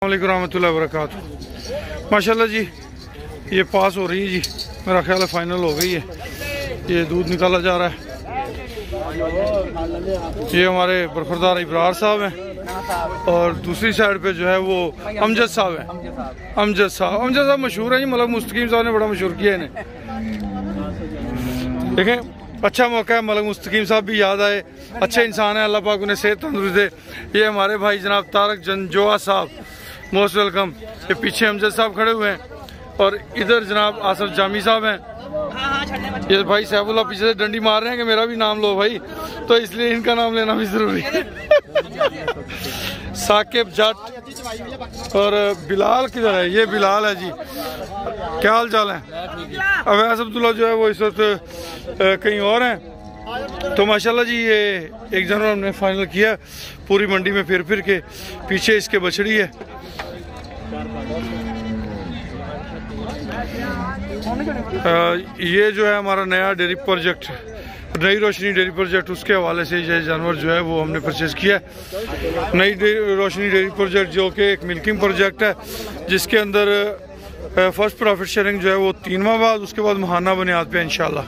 अस्सलामुअलैकुम रहमतुल्लाहि व बरकातुहू। माशाल्लाह जी ये पास हो रही है जी, मेरा ख्याल है फाइनल हो गई है। ये दूध निकाला जा रहा है। ये हमारे बरखुरदार इब्रार साहब हैं और दूसरी साइड पे जो है वो अमजद साहब हैं। अमजद साहब मशहूर है जी, मलक मुस्तकीम साहब ने बड़ा मशहूर किया इन्हें। देखें अच्छा मौका है, मलक मुस्तकीम साहब भी याद आए, अच्छे इंसान है, अल्लाह पाक उन्हें सेहत तंदुरुस्त दे। ये हमारे भाई जनाब तारक जंजोआ साहब, मोस्ट वेलकम। ये पीछे अमजद साहब खड़े हुए हैं और इधर जनाब आसफ जामी साहब हैं। ये भाई सैफुल्लाह पीछे से डंडी मार रहे हैं कि मेरा भी नाम लो भाई, तो इसलिए इनका नाम लेना भी जरूरी है। साकिब जट और बिलाल किधर है? ये बिलाल है जी। क्या हाल चाल है? अवैस अब्दुल्ला जो है वो इस वक्त कहीं और हैं। तो माशाल्लाह जी ये एक जानवर हमने फाइनल किया पूरी मंडी में फिर के। पीछे इसके बछड़ी है। ये जो है हमारा नया dairy project, Nai Roshni dairy project, उसके हवाले से ये जानवर जो है वो हमने परचेज़ किया है। नई रोशनी डेयरी प्रोजेक्ट जो कि एक मिल्किंग प्रोजेक्ट है, जिसके अंदर फर्स्ट प्रॉफिट शेयरिंग जो है वो 3 माह बाद, उसके बाद महाना बुनियाद पे इंशाल्लाह।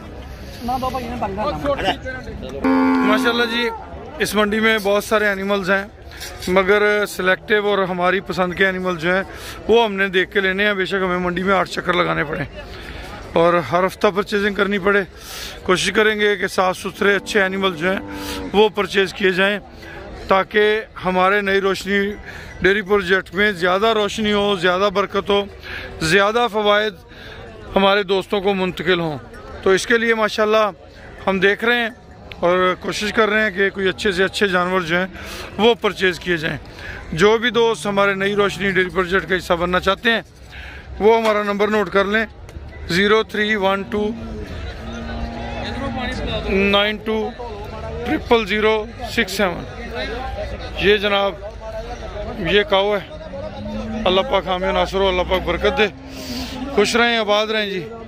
माशाल्लाह जी इस मंडी में बहुत सारे एनिमल्स हैं, मगर सिलेक्टिव और हमारी पसंद के एनिमल जो हैं वो हमने देख के लेने हैं। बेशक हमें मंडी में 8 चक्कर लगाने पड़े और हर हफ्ता परचेजिंग करनी पड़े, कोशिश करेंगे कि साफ़ सुथरे अच्छे एनिमल जो हैं वो परचेज़ किए जाएं, ताकि हमारे नई रोशनी डेयरी प्रोजेक्ट में ज़्यादा रोशनी हो, ज़्यादा बरकत हो, ज़्यादा फ़वाइद हमारे दोस्तों को मुंतकिल हों। तो इसके लिए माशाल्लाह हम देख रहे हैं और कोशिश कर रहे हैं कि कोई अच्छे से अच्छे जानवर जो हैं वो परचेज़ किए जाएं। जो भी दोस्त हमारे नई रोशनी डेयरी प्रोजेक्ट का हिस्सा बनना चाहते हैं वो हमारा नंबर नोट कर लें, 031292000067। ये जनाब ये काऊ है। अल्लाह पाक हामी नासर हो, अल्लाह पाक बरकत दे। खुश रहें, आबाद रहें जी।